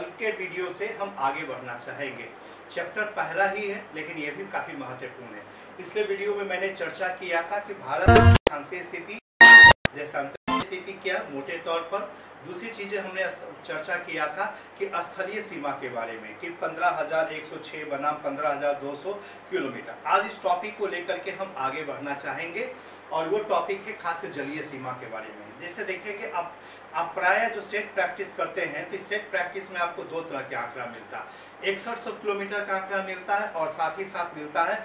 कल के वीडियो से हम आगे बढ़ना चाहेंगे। चैप्टर पहला ही है लेकिन यह भी काफ़ी महत्वपूर्ण है। पिछले वीडियो में मैंने चर्चा किया था कि भारत की अक्षांशीय स्थिति, देशांतरीय स्थिति क्या मोटे तौर पर। दूसरी चीज़ें हमने चर्चा किया था कि स्थलीय सीमा के बारे में कि 15,106 बनाम 15,200 किलोमीटर। आज इस टॉपिक को लेकर के हम आगे बढ़ना चाहेंगे और वो टॉपिक है खास जलीय सीमा के बारे में। जैसे देखेंगे आप प्राय जो सेट प्रैक्टिस करते हैं तो इस सेट प्रैक्टिस में आपको दो तरह के आंकड़ा मिलता है। 6100 किलोमीटर का आंकड़ा मिलता है और साथ ही साथ मिलता है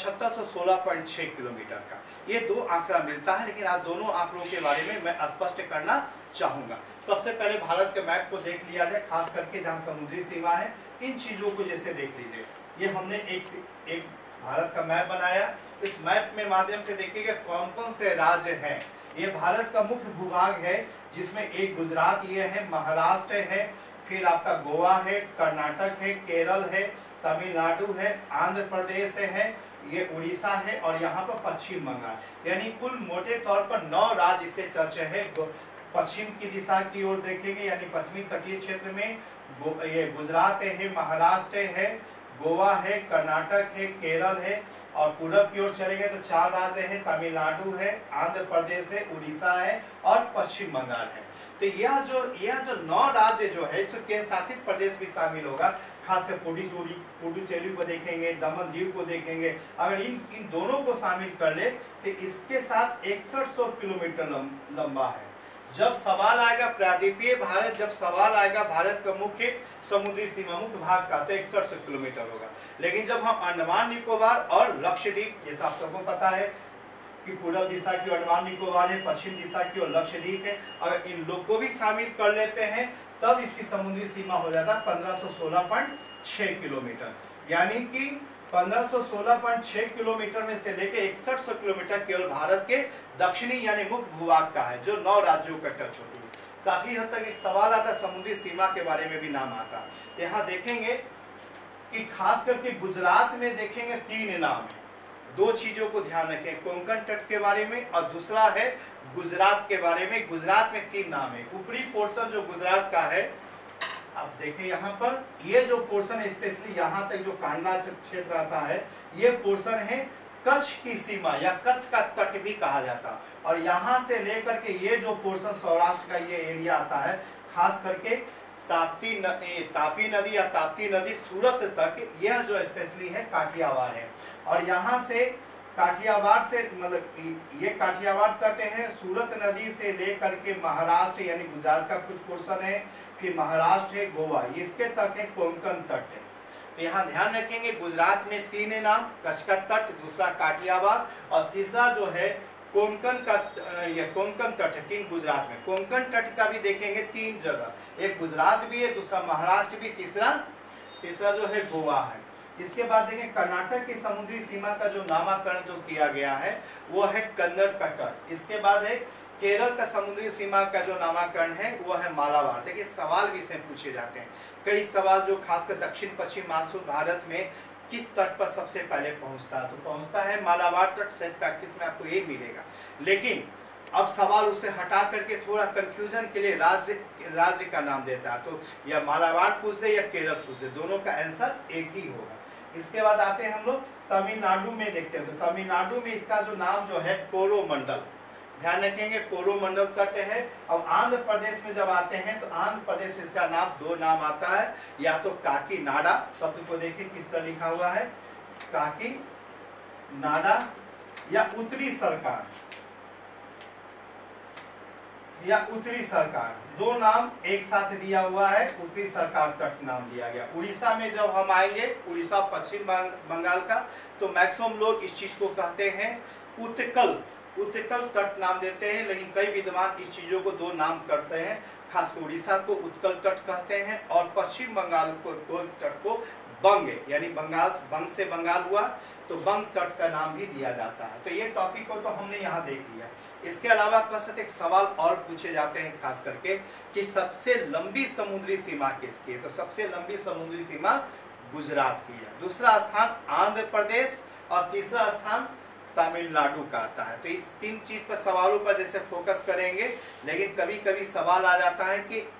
7516.6 किलोमीटर का। ये दो आंकड़ा मिलता है, लेकिन आज दोनों आंकड़ों के बारे में मैं स्पष्ट करना चाहूंगा। सबसे पहले भारत के मैप को देख लिया जाए, खास करके जहाँ समुद्री सीमा है। इन चीजों को जैसे देख लीजिए, ये हमने एक भारत का मैप बनाया। इस मैप में माध्यम से देखिएगा कौन कौन से राज्य हैं। ये भारत का मुख्य भूभाग है जिसमें एक गुजरात ये है, महाराष्ट्र है, फिर आपका गोवा है, कर्नाटक है, केरल है, तमिलनाडु है, आंध्र प्रदेश है, ये उड़ीसा है और यहाँ पर पश्चिम बंगाल। यानी कुल मोटे तौर पर 9 राज्य इसे टच है। पश्चिम की दिशा की ओर देखेंगे यानी पश्चिमी तटीय क्षेत्र में ये गुजरात है, महाराष्ट्र है, गोवा है, कर्नाटक है, केरल है और पूरब की ओर चलेंगे तो 4 राज्य है, तमिलनाडु है, आंध्र प्रदेश है, उड़ीसा है और पश्चिम बंगाल है। तो यह जो 9 राज्य जो है, केंद्र शासित प्रदेश भी शामिल होगा। खासकर पुडुचेरी को देखेंगे, दमन दीव को देखेंगे। अगर इन दोनों को शामिल कर ले तो इसके साथ 6100 किलोमीटर लंबा है। जब सवाल आएगा प्रायद्वीपीय भारत, जब सवाल आएगा भारत का मुख्य समुद्री सीमा मुख्य भाग का, तो 6100 किलोमीटर होगा। लेकिन जब हम अंडमान निकोबार और लक्षद्वीप, जैसा आप सबको पता है कि पूर्व दिशा की अंडमान निकोबार है, पश्चिम दिशा की ओर लक्षद्वीप है, अगर इन लोग को भी शामिल कर लेते हैं तब इसकी समुद्री सीमा हो जाता है 1516.6 किलोमीटर। यानी कि 1516.6 किलोमीटर में से लेकर 6100 किलोमीटर केवल भारत के दक्षिणी यानी मुख्य भूभाग का है, जो 9 राज्यों का टच होती है। काफी हद तक एक सवाल आता है समुद्री सीमा के बारे में भी नाम आता। यहाँ देखेंगे कि खास करके गुजरात में देखेंगे 3 नाम है। 2 चीजों को ध्यान रखें, कोंकण तट के बारे में और दूसरा है गुजरात के बारे में। गुजरात में 3 नाम है। ऊपरी पोर्शन जो गुजरात का है, आप देखें यहाँ पर ये जो पोर्शन है, स्पेशली यहाँ तक जो कांडला क्षेत्र आता है, ये पोर्शन है कच्छ की सीमा या कच्छ का तट भी कहा जाता। और यहाँ से लेकर के ये जो पोर्शन सौराष्ट्र का ये एरिया आता है, खास करके तापी नदी या ताप्ती नदी सूरत तक, यह जो स्पेशली है काठियावाड़ है। और यहाँ से काठियावाड़ से मतलब ये काठियावाड़ तट है, सूरत नदी से लेकर के महाराष्ट्र यानी गुजरात का कुछ पोर्शन है, फिर महाराष्ट्र है, गोवा, इसके तक है कोंकण तट है। तो यहाँ ध्यान रखेंगे गुजरात में 3 नाम, कच्छ का तट, दूसरा काठियावाड़ और तीसरा जो है कोंकण का, ये कोंकण तट है 3 गुजरात में। कोंकण तट का भी देखेंगे 3 जगह, एक गुजरात भी है, दूसरा महाराष्ट्र भी, तीसरा जो है गोवा है। इसके बाद देखें कर्नाटक की समुद्री सीमा का जो नामकरण जो किया गया है वो है कन्नड़ का तट। इसके बाद है केरल का समुद्री सीमा का जो नामकरण है वो है मालाबार। देखिए सवाल भी इसमें पूछे जाते हैं, कई सवाल जो खासकर दक्षिण पश्चिम मानसून भारत में किस तट पर सबसे पहले पहुंचता है, तो पहुंचता है मालाबार तट। सेट प्रैक्टिस में आपको यही मिलेगा। लेकिन अब सवाल उसे हटा करके थोड़ा कंफ्यूजन के लिए राज्य का नाम देता है, तो या मालाबार पूछ दे या केरल पूछ दे, दोनों का आंसर एक ही होगा। इसके बाद आते हैं हम लोग तमिलनाडु में, देखते हैं तो तमिलनाडु में इसका जो नाम जो है कोरोमंडल, ध्यान रखेंगे कोरोमंडल तट है। अब आंध्र प्रदेश में जब आते हैं तो आंध्र प्रदेश इसका नाम 2 नाम आता है, या तो काकीनाडा, शब्द को देखिए किस तरह लिखा हुआ है, काकीनाडा, या उत्तरी सरकार, या उत्तरी सरकार, 2 नाम एक साथ दिया हुआ है, उत्तरी सरकार तट नाम दिया गया। उड़ीसा में जब हम आएंगे, उड़ीसा पश्चिम बंगाल का, तो मैक्सिमम लोग इस चीज को कहते हैं उत्कल तट नाम देते हैं, लेकिन कई विद्वान इस चीजों को 2 नाम करते हैं। खासकर उड़ीसा को उत्कल तट कहते हैं और पश्चिम बंगाल को तट को बंग, यानी बंग से बंगाल हुआ तो बंग तट का नाम भी दिया जाता है। तो ये टॉपिक को तो हमने यहाँ देख लिया। इसके अलावा प्लस एक सवाल और पूछे जाते हैं खास करके कि सबसे लंबी समुद्री सीमा किसकी है, तो सबसे लंबी समुद्री सीमा गुजरात की है, दूसरा स्थान आंध्र प्रदेश और तीसरा स्थान तमिलनाडु का आता है। तो इस 3 चीज पर सवालों पर जैसे फोकस करेंगे, लेकिन कभी कभी सवाल आ जाता है कि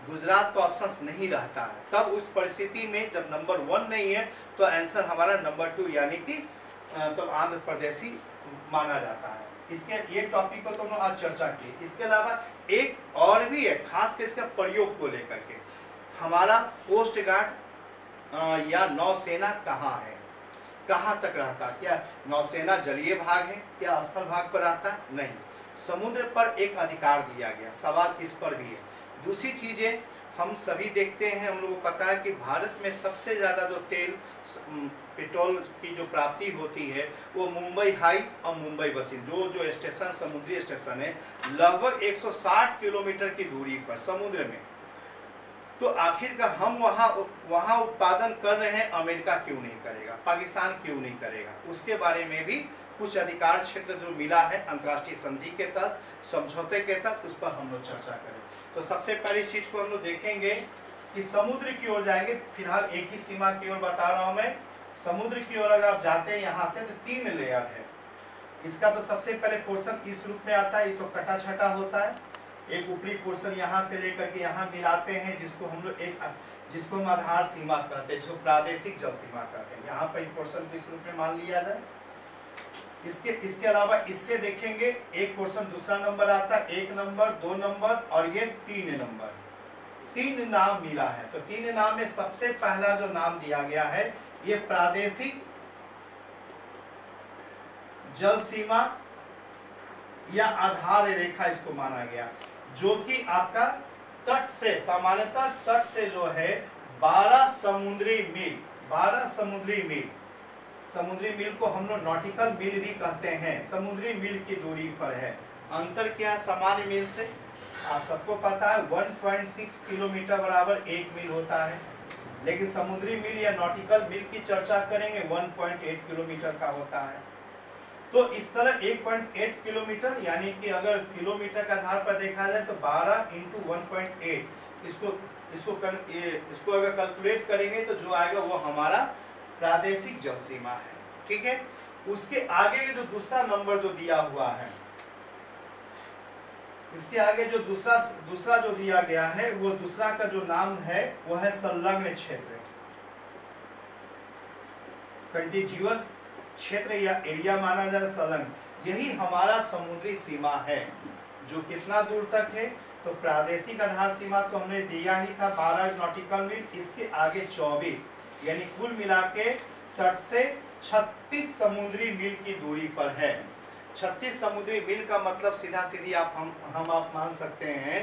गुजरात का ऑप्शन नहीं रहता है। तब उस परिस्थिति में जब नंबर 1 नहीं है तो आंसर हमारा नंबर 2 यानी कि तो आंध्र प्रदेशी माना जाता है। इसके ये टॉपिक को तो हमने आज चर्चा की। इसके अलावा एक और भी है, खास कर इसका प्रयोग को लेकर के, हमारा कोस्ट गार्ड या नौसेना कहाँ है, कहाँ तक रहता, क्या नौसेना जलीय भाग है, क्या स्थल भाग पर रहता? नहीं, समुद्र पर एक अधिकार दिया गया। सवाल इस पर भी है। दूसरी चीजें हम सभी देखते हैं, हम लोगों को पता है कि भारत में सबसे ज़्यादा जो तेल पेट्रोल की जो प्राप्ति होती है वो मुंबई हाई और मुंबई बसिन जो स्टेशन समुद्री स्टेशन है, लगभग 160 किलोमीटर की दूरी पर समुद्र में। तो आखिरकार हम वहाँ उत्पादन कर रहे हैं, अमेरिका क्यों नहीं करेगा, पाकिस्तान क्यों नहीं करेगा? उसके बारे में भी कुछ अधिकार क्षेत्र जो मिला है अंतर्राष्ट्रीय संधि के तहत, समझौते के तहत, उस पर हम लोग चर्चा करें। तो सबसे पहली चीज को हम लोग देखेंगे कि समुद्र की ओर जाएंगे। फिलहाल एक ही सीमा की ओर बता रहा हूं मैं। समुद्र की ओर अगर आप जाते हैं यहाँ से तो 3 लेयर है इसका। तो सबसे पहले पोर्शन इस रूप में आता है, ये तो कटा छटा होता है। एक ऊपरी पोर्शन यहाँ से लेकर के यहाँ मिलाते हैं, जिसको हम लोग जिसको हम आधार सीमा कहते हैं, जो प्रादेशिक जल सीमा कहते हैं। यहाँ पर पोर्शन इस रूप में मान लिया जाए। इसके अलावा इससे देखेंगे एक पोर्शन दूसरा नंबर आता है, 1 नंबर, 2 नंबर और ये 3 नंबर। 3 नाम मिला है। तो 3 नाम में सबसे पहला जो नाम दिया गया है ये प्रादेशिक जल सीमा या आधार रेखा इसको माना गया, जो कि आपका तट से, सामान्यतः तट से जो है 12 समुद्री मील, 12 समुद्री मील, समुद्री मील को हम लोग नॉटिकल मील भी कहते हैं, समुद्री मील की दूरी पर है। अंतर क्या है सामान्य मील से? आप सबको पता है 1.6 किलोमीटर बराबर 1 मील होता है, लेकिन समुद्री मील या नॉटिकल मील की चर्चा करेंगे 1.8 किलोमीटर का होता है। तो इस तरह 1.8 किलोमीटर, यानी कि अगर किलोमीटर के आधार पर देखा जाए तो 12 × 1.8, इसको अगर कैलकुलेट करेंगे तो जो आएगा वो हमारा प्रादेशिक जल सीमा है। ठीक है। उसके आगे जो दूसरा नंबर जो दिया हुआ है, इसके आगे जो दूसरा जो दिया गया है, वो दूसरा का जो नाम है वो है संलग्न क्षेत्र, कंटिजियस क्षेत्र या एरिया माना जाए, संलग्न। यही हमारा समुद्री सीमा है, जो कितना दूर तक है? तो प्रादेशिक आधार सीमा तो हमने दिया ही था 12 नॉटिकल मील, इसके आगे 24, यानी कुल मिला के तट से 36 समुद्री मील की दूरी पर है। 36 समुद्री मील का मतलब सीधा सीधी आप मान सकते हैं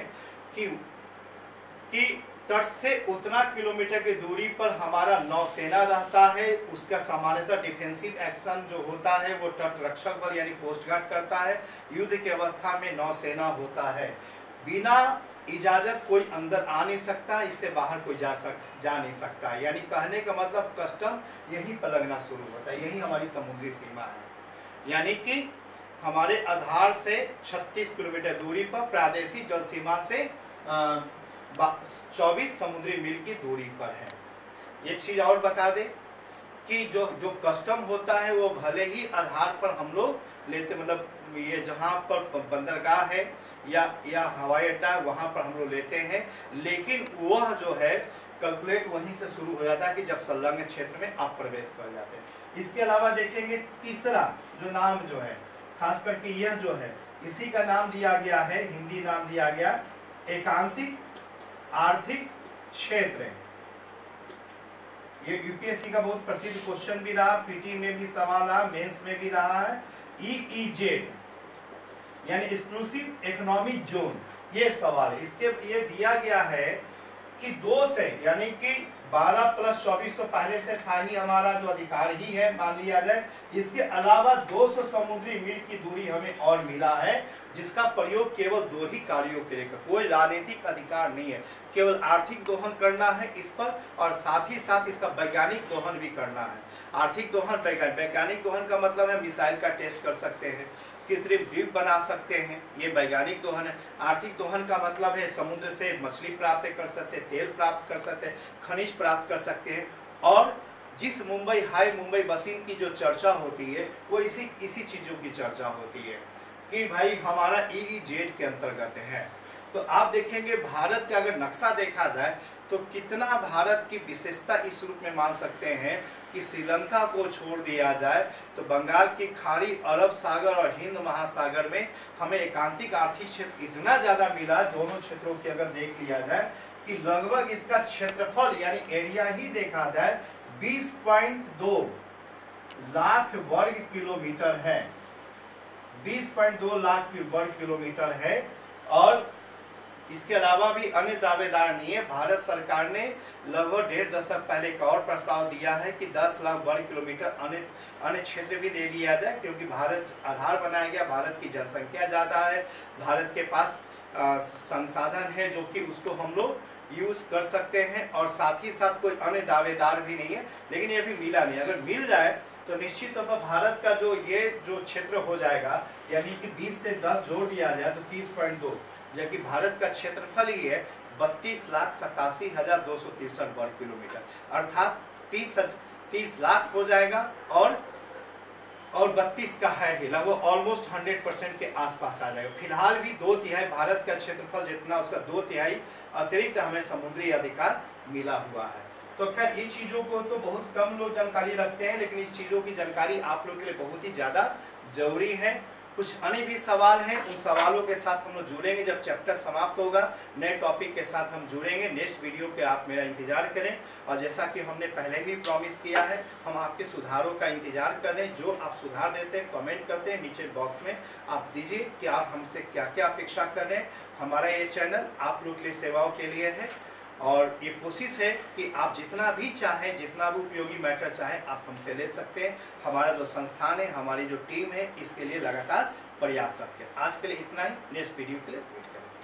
कि तट से उतना किलोमीटर की दूरी पर हमारा नौसेना रहता है। उसका सामान्यतः डिफेंसिव एक्शन जो होता है वो तट रक्षक बल यानी कोस्ट गार्ड करता है। युद्ध की अवस्था में नौसेना होता है। बिना इजाजत कोई अंदर आ नहीं सकता, इससे बाहर कोई जा नहीं सकता। यानी कहने का मतलब कस्टम यहीं पर लगना शुरू होता है। यही हमारी समुद्री सीमा है। यानी कि हमारे आधार से 36 किलोमीटर दूरी पर प्रादेशिक जल सीमा से 24 समुद्री मील की दूरी पर है। एक चीज और बता दें कि जो कस्टम होता है वो भले ही आधार पर हम लोग लेते, मतलब ये जहाँ पर बंदरगाह है या हवाई अड्डा है वहाँ पर हम लोग लेते हैं, लेकिन वह जो है कैलकुलेट वहीं से शुरू हो जाता है कि जब संलग्न क्षेत्र में आप प्रवेश कर जाते हैं। इसके अलावा देखेंगे तीसरा जो नाम जो है, खास करके यह जो है, इसी का नाम दिया गया है, हिंदी नाम दिया गया एकांतिक आर्थिक क्षेत्र। ये यूपीएससी का बहुत प्रसिद्ध क्वेश्चन भी रहा, पीटी में भी सवाल रहा, मेंस में भी रहा है। EEZ यानी एक्सक्लूसिव इकोनॉमिक जोन, ये सवाल है। इसके ये दिया गया है कि 2 से, यानी कि 12 + 24 तो पहले से था ही, हमारा जो अधिकार ही है मान लिया जाए। इसके अलावा 200 समुद्री मील की दूरी हमें और मिला है, जिसका प्रयोग केवल 2 ही कार्यों के लिए, कोई राजनीतिक अधिकार नहीं है, केवल आर्थिक दोहन करना है इस पर, और साथ ही साथ इसका वैज्ञानिक दोहन भी करना है। आर्थिक दोहन, वैज्ञानिक दोहन का मतलब है मिसाइल का टेस्ट कर सकते हैं, कृत्रिम द्वीप बना सकते हैं, ये वैज्ञानिक दोहन है। आर्थिक दोहन का मतलब है समुद्र से मछली प्राप्त कर सकते हैं, तेल प्राप्त कर सकते हैं, खनिज प्राप्त कर सकते हैं। और जिस मुंबई हाई, मुंबई बसिन की जो चर्चा होती है वो इसी चीज़ों की चर्चा होती है कि भाई हमारा EEZ के अंतर्गत है। तो आप देखेंगे भारत का अगर नक्शा देखा जाए तो कितना भारत की विशेषता इस रूप में मान सकते हैं कि श्रीलंका को छोड़ दिया जाए तो बंगाल की खाड़ी, अरब सागर और हिंद महासागर में हमें एकांतिक आर्थिक क्षेत्र इतना ज़्यादा मिला, दोनों क्षेत्रों की अगर देख लिया जाए कि लगभग इसका क्षेत्रफल यानी एरिया ही देखा जाए 20.2 लाख वर्ग किलोमीटर है, 20.2 लाख वर्ग किलोमीटर है। और इसके अलावा भी अन्य दावेदार नहीं है। भारत सरकार ने लगभग 1.5 दशक पहले एक और प्रस्ताव दिया है कि 10 लाख वर्ग किलोमीटर अन्य क्षेत्र भी दे दिया जाए, क्योंकि भारत आधार बनाया गया, भारत की जनसंख्या ज़्यादा है, भारत के पास संसाधन है जो कि उसको हम लोग यूज़ कर सकते हैं, और साथ ही साथ कोई अन्य दावेदार भी नहीं है, लेकिन ये भी मिला नहीं। अगर मिल जाए तो निश्चित तौर पर भारत का जो क्षेत्र हो जाएगा, यानी कि 20 से 10 जोड़ दिया जाए तो 30.2, जबकि भारत का क्षेत्रफल ही है 32,87,263 वर्ग किलोमीटर, अर्थात 30 लाख हो जाएगा और 32 का है ही, लगभग ऑलमोस्ट 100% के आसपास आ जाएगा। फिलहाल भी 2/3 भारत का क्षेत्रफल जितना, उसका 2/3 अतिरिक्त हमें समुद्री अधिकार मिला हुआ है। तो खैर ये चीज़ों को तो बहुत कम लोग जानकारी रखते हैं, लेकिन इस चीज़ों की जानकारी आप लोग के लिए बहुत ही ज़्यादा जरूरी है। कुछ अन्य भी सवाल हैं, उन सवालों के साथ हम लोग जुड़ेंगे जब चैप्टर समाप्त होगा, नए टॉपिक के साथ हम जुड़ेंगे। नेक्स्ट वीडियो पे आप मेरा इंतजार करें, और जैसा कि हमने पहले भी प्रॉमिस किया है, हम आपके सुधारों का इंतजार कर रहे हैं। जो आप सुधार देते हैं, कमेंट करते हैं, नीचे बॉक्स में आप दीजिए कि आप हमसे क्या क्या अपेक्षा कर रहे हैं। हमारा ये चैनल आप लोग के लिए सेवाओं के लिए है, और ये कोशिश है कि आप जितना भी चाहें, जितना भी उपयोगी मैटर चाहें, आप हमसे ले सकते हैं। हमारा जो संस्थान है, हमारी जो टीम है, इसके लिए लगातार प्रयासरत है। आज के लिए इतना ही, नेक्स्ट वीडियो के लिए वेट करें।